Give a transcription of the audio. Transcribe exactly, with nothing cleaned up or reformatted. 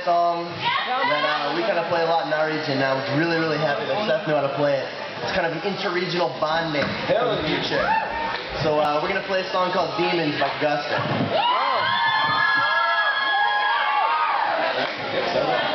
song that uh, we kind of play a lot in our region. I was really, really happy that Seth knew how to play it. It's kind of an interregional bond name for the future. So uh, we're going to play a song called Demons by Guster. Oh.